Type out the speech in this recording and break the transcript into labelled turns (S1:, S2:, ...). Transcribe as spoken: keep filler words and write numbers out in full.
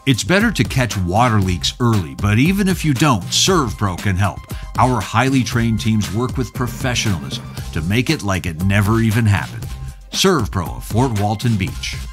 S1: It's better to catch water leaks early, but even if you don't, ServPro can help. Our highly trained teams work with professionalism to make it like it never even happened. ServPro of Fort Walton Beach.